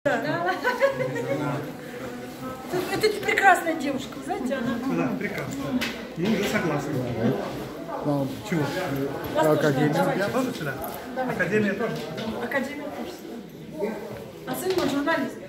Это прекрасная девушка, знаете, она... Да, прекрасно. Мы уже согласны. Чего? Академия. Я тоже сюда? Академия тоже? Академия тоже. А сын мой журналист.